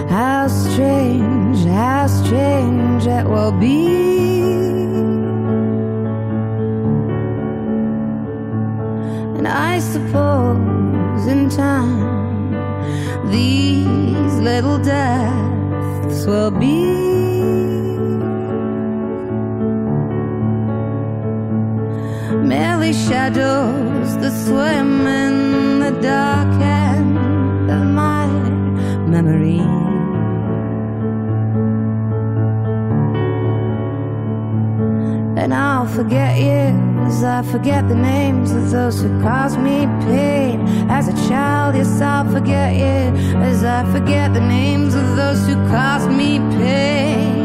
how strange it will be. And I suppose in time these little deaths will be merely shadows that swim in the dark end of my memory. And I'll forget years, I forget the names of those who caused me pain. As a child, yes, I'll forget years, I forget the names of those who caused me pain.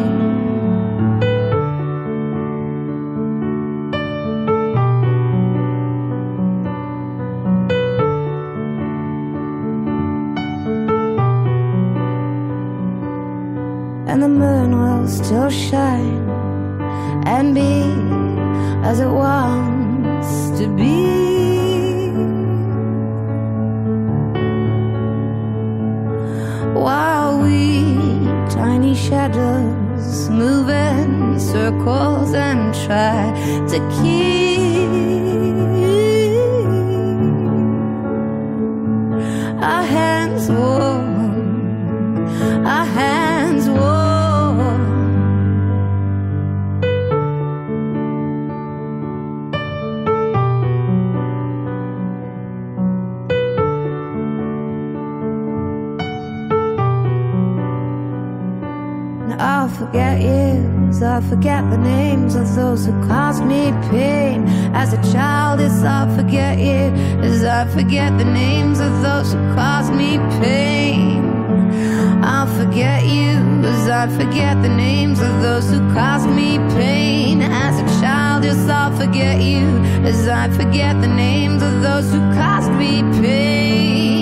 And the moon will still shine and be as it wants to be, while we tiny shadows move in circles and try to keep our hands warm, our hands warm. I'll forget years, I'll forget the names of those who caused me pain. As a child, yes, I'll forget years, I forget the names of those who caused me pain. I'll forget you as I forget the names of those who caused me pain. As a child, yes, I'll forget you as I forget the names of those who caused me pain.